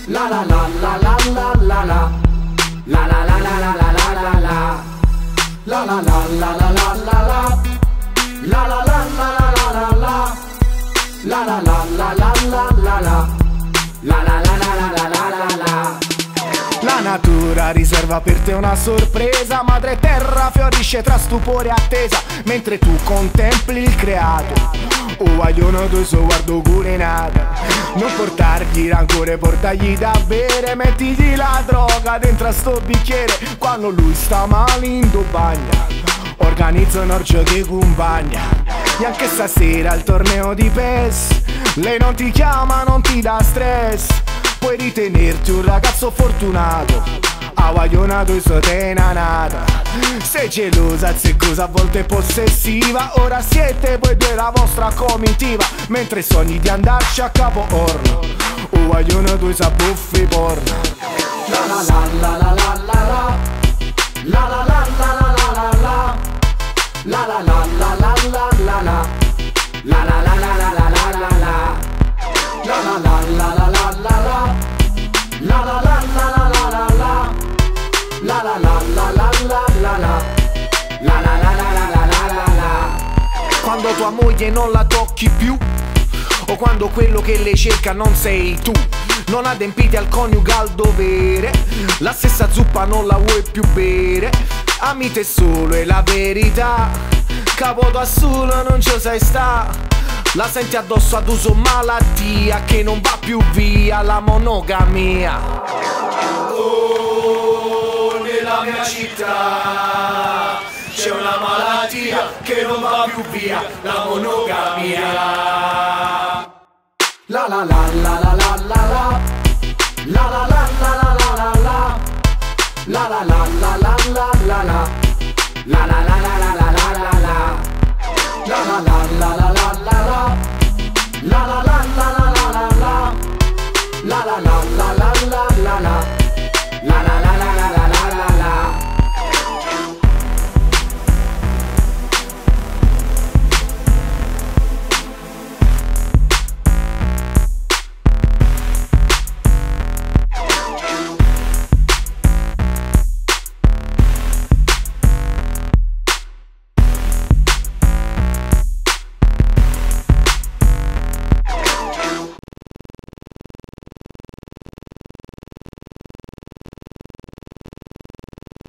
La la la la la la la la. La la la la la la la la la. La la la la la la la la. La la la la la la la la. La la la la la la la la. La la la la la la la la la. La natura riserva per te una sorpresa, madre terra fiorisce tra stupore e attesa, mentre tu contempli il creato. Guaglione tu so guardo culinata. Non portargli rancore, portagli da bere, mettigli la droga dentro a sto bicchiere. Quando lui sta male in tu bagna, organizza un orgio di compagna. E anche stasera al torneo di PES, lei non ti chiama, non ti dà stress. Puoi ritenerti un ragazzo fortunato, guaglionato e sotenanata. Sei gelosa, zeccosa, a volte possessiva. Ora siete voi due la vostra comitiva, mentre sogni di andarci a Capo Orno. Guaglionato e sa buffi porno. La la la la la la la la. La la la la la la la la. La la la la la la la la. La la la la la la la la la. La la la la la la la la. La la la la la la la la. La la la la la la la la. La la la la la la la la. Quando tua moglie non la tocchi più, o quando quello che lei cerca non sei tu, non adempiti al coniugal dovere, la stessa zuppa non la vuoi più bere. Ami te solo è la verità, capo da solo non ci sai sta. La senti addosso ad uso malattia che non va più via, la monogamia. Oh, nella mia città c'è una malattia che non va più via, la monogamia. La la la la la la la la. La la la la la la la la. La la la la la la la la. La la la la la la la la la. La la la la la la la la. La la la la la la la la. La la la la la la la la.